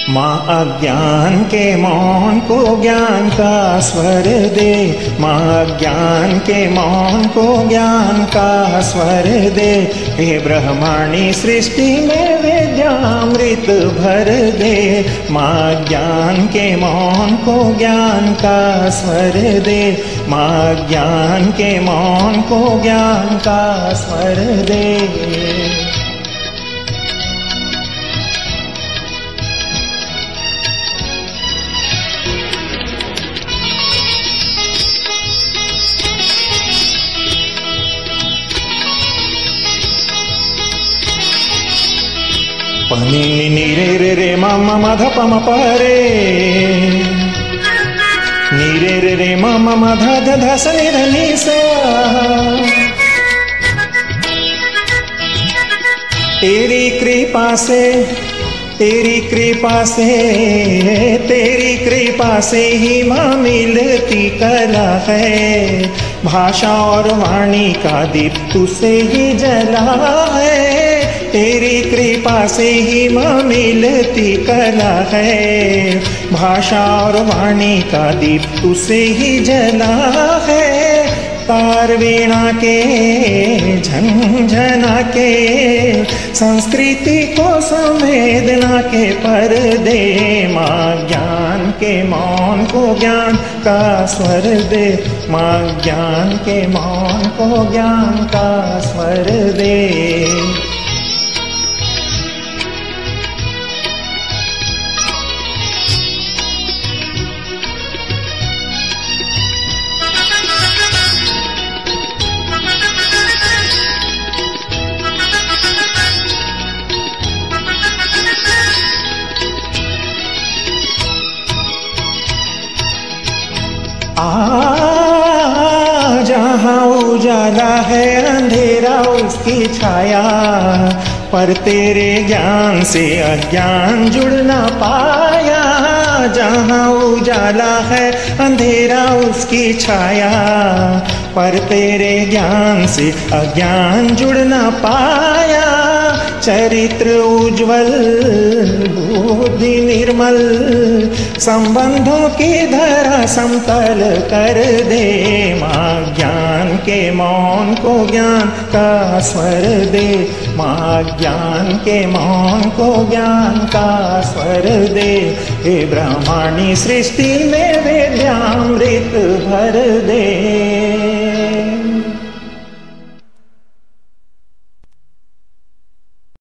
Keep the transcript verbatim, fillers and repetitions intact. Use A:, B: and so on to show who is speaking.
A: माँ अज्ञान के मौन को ज्ञान का स्वर दे, माँ अज्ञान के मौन को ज्ञान का स्वर दे। हे ब्रह्मांडी सृष्टि में विद्यामृत भर दे, माँ अज्ञान के मौन को ज्ञान का स्वर दे, माँ अज्ञान के मौन को ज्ञान का स्वर दे। पनी नि रे रे रे मा मा मा धा पा मा पा रे, नि रे रे रे मा मा मा धा धा धा सा नि धा नि सा। तेरी कृपा से, तेरी कृपा से, तेरी कृपा से ही माँ मिलती कला है। भाषा और वाणी का दीप तुझसे ही जला है, तेरी कृपा से ही माँ मिलती कला है। भाषा और वाणी का दीप तुझसे ही जला है। तार वीणा के झंझना के, संस्कृति को संवेदना के पर्दे। माँ ज्ञान के मौन को ज्ञान का स्वर दे, माँ ज्ञान के मौन को ज्ञान का स्वर दे। आ जहाँ उजाला है अंधेरा उसकी छाया, पर तेरे ज्ञान से अज्ञान जुड़ ना पाया। जहाँ उजाला है अंधेरा उसकी छाया, पर तेरे ज्ञान से अज्ञान जुड़ ना पाया। चरित्र उज्ज्वल बुद्धि निर्मल, संबंधों की धरा समतल कर दे। माँ ज्ञान के मौन को ज्ञान का स्वर दे, माँ ज्ञान के मौन को ज्ञान का स्वर दे। हे ब्रह्मांडी सृष्टि में विद्यामृत भर दे।